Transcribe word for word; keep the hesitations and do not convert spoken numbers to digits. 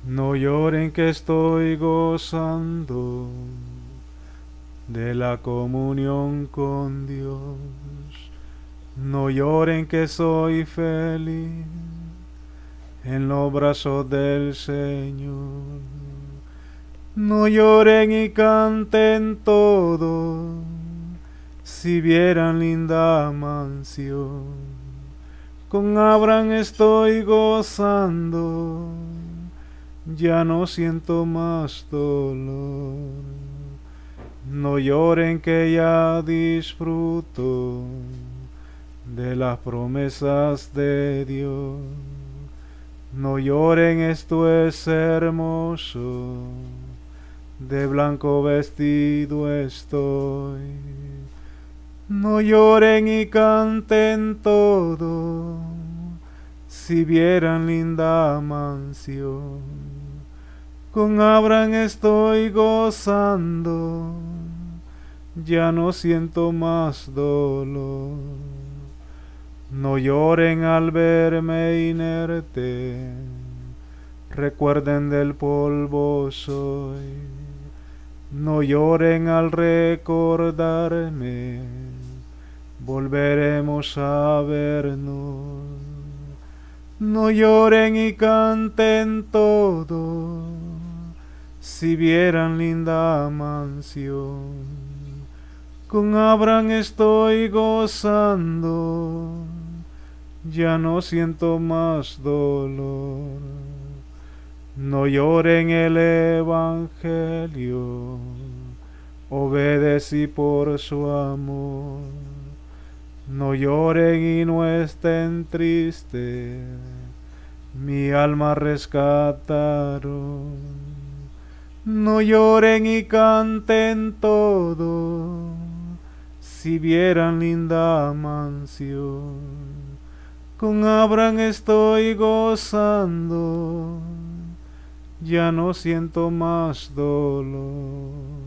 No lloren que estoy gozando de la comunión con Dios. No lloren que soy feliz en los brazos del Señor. No lloren y canten todo, si vieran linda mansión. Con Abraham estoy gozando, ya no siento más dolor. No lloren que ya disfruto de las promesas de Dios. No lloren, esto es hermoso, de blanco vestido estoy. No lloren y canten todo, si vieran linda mansión. Con Abraham estoy gozando, ya no siento más dolor. No lloren al verme inerte, recuerden del polvo soy. No lloren al recordarme, volveremos a vernos. No lloren y canten todo, si vieran linda mansión. Con Abraham estoy gozando, ya no siento más dolor. No lloren el evangelio, obedecí por su amor. No lloren y no estén tristes, mi alma rescataron. No lloren y canten todo, si vieran linda mansión. Con Abraham estoy gozando, ya no siento más dolor.